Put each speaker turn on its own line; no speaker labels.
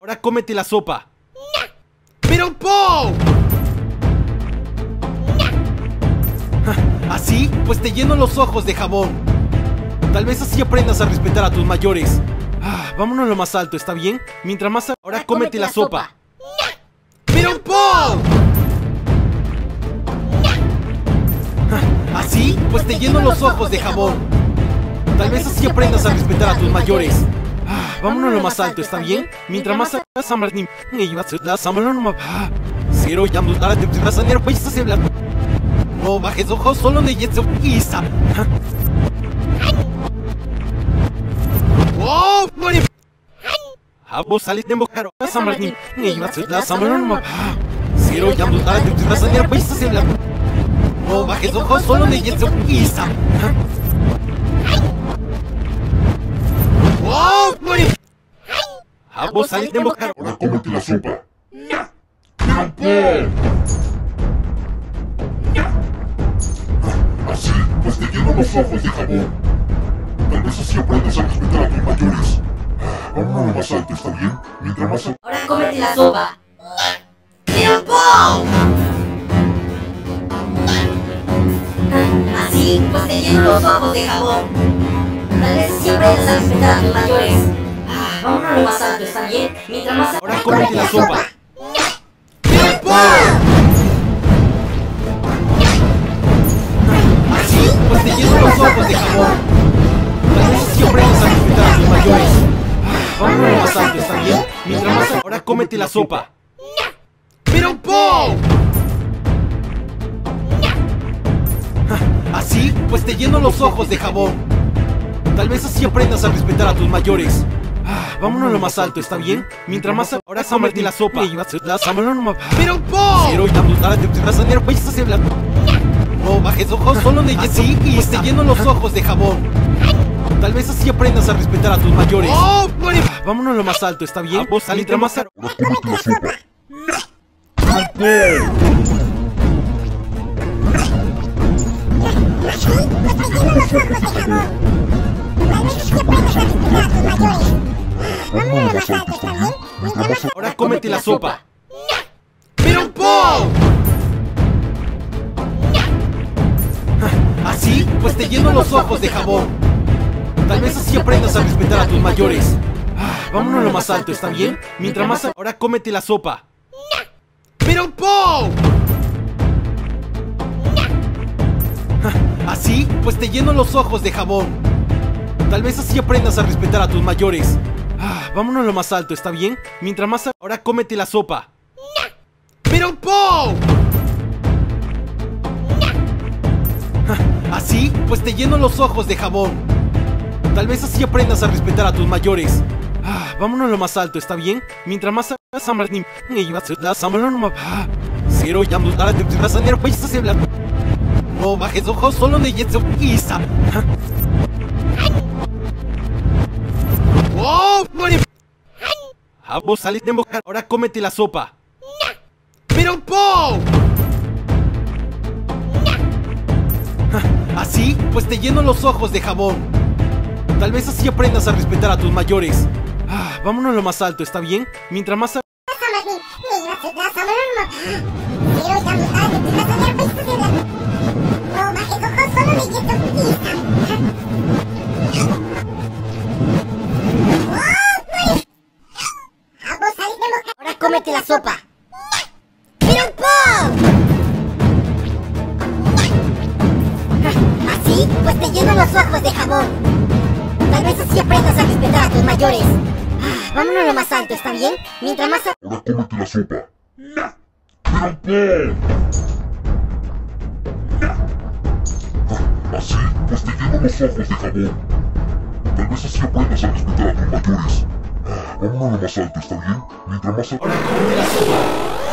Ahora cómete la sopa. ¡Pero Po! ¿Así? Pues te lleno los ojos de jabón. Tal vez así aprendas a respetar a tus mayores. Vámonos a lo más alto, ¿está bien? Mientras más... Ahora cómete la sopa. ¡Pero Po! ¿Así? Pues te lleno los ojos de jabón. Tal vez así aprendas a respetar a tus mayores. Vámonos a lo más alto, ¿está bien? Mientras más... Cero ya te salir pues a hablar. No bajes ojos, solo de Jetsu Isa. ¡Oh! ¡Muere! Vos salís de Mojaro. San Martín. Cero ya te salir pues a hablar. No bajes ojos, solo de Jetsu Isa. ¡Oh! ¡Muere! Vos salís de Mojaro.
Ahora cómete la sopa. ¡Pero así, pues te lleno los ojos de jabón. Tal vez así aprendas a respetar a tus mayores. Vámonos a lo más alto, ¿está bien? Mientras más...
Ahora cómete la sopa. ¡Tiempo! Así, pues te lleno los ojos de jabón. Tal vez así aprendas a respetar a tus mayores. Vámonos a lo más alto, ¿está bien? Mientras más...
Ahora cómete la sopa. Así, pues te lleno los ojos de jabón. Tal vez así aprendas a respetar a tus mayores. Vámonos a lo más alto, ¿está bien? Mientras más... Ahora cómete la sopa. ¡Pero Po! Así, pues te lleno los ojos de jabón. Tal vez así aprendas a respetar a tus mayores. Vámonos a lo más alto, ¿está bien? Mientras más... Ahora cómete la sopa. ¡Pero Po! Cero ya te salir pues a hablar. No bajes ojos, solo de Jetsu. Así, pues te lleno los ojos de jabón. Tal vez así aprendas a respetar a tus mayores. ¡Oh! ¡Muere! Vámonos a lo más alto, ¿está bien? Mientras más...
Ahora cómete la sopa. Así, pues te lleno los ojos de jabón. Tal vez así aprendas a respetar a tus mayores. Vámonos a lo más alto, ¿está bien? Mientras más...
Ahora cómete la sopa. ¡Pero Po! ¿Así? Pues te lleno los ojos de jabón. Tal vez así aprendas a respetar a tus mayores. Vámonos a lo más alto, ¿está bien? Mientras más... Ahora cómete la sopa. ¡Pero Po! ¿Así? Pues te lleno los ojos de jabón. Tal vez así aprendas a respetar a tus mayores. Vámonos a lo más alto, ¿está bien? Mientras más... Ahora cómete la sopa. ¡Pero Po! ¿Así? Pues te lleno los ojos de jabón. Tal vez así aprendas a respetar a tus mayores. Vámonos a lo más alto, ¿está bien? Mientras más... San Martín. Cero ya te salir pues a hablar. No bajes ojos, solo de Jetsu Isa. ¡Oh! ¡Muere! Vos salís de Mojaro. Ahora cómete la sopa. ¡Pero Po! ¿Así? Pues te lleno los ojos de jabón. Tal vez así aprendas a respetar a tus mayores. Vámonos a lo más alto, ¿está bien? Mientras más...
Ahora cómete la sopa. ¡Pero Po! Así, pues te lleno los ojos de jabón. Tal vez así aprendas a respetar a tus mayores. Vámonos a lo más alto, ¿está bien? Mientras más...
Ahora cómete la sopa. ¡Pero Po! Así, pues te lleno los ojos de jabón. Tal vez así aprendas a respetar a tus mayores. Vámonos a lo más alto, ¿está bien? Mientras más...
Ahora cómete la sopa.